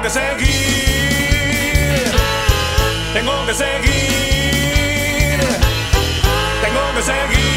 que seguir, tengo que seguir, tengo que seguir.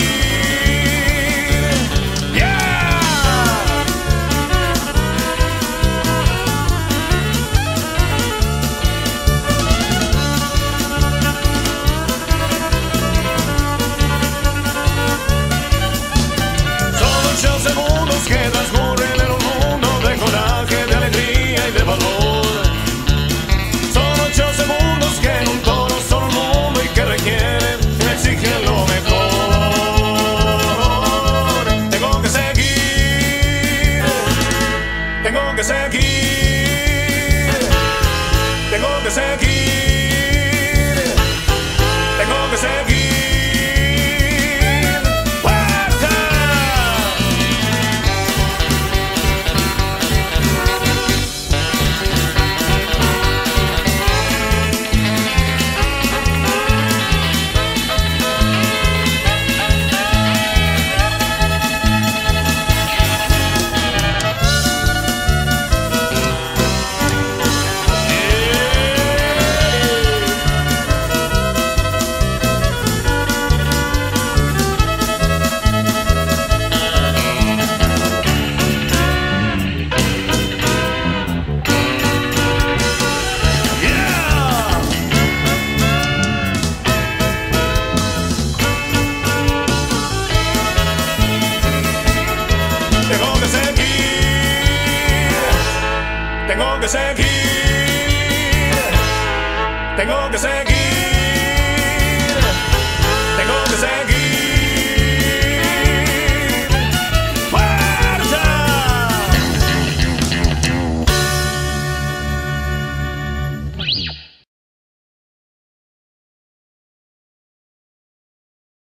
Que transcurren en un mundo de coraje, de alegría y de valor. Son 8 segundos que en un toro son un mundo y que requieren, que exigen lo mejor. Tengo que seguir, tengo que seguir, tengo que seguir, tengo que seguir. Tengo que seguir, tengo que seguir.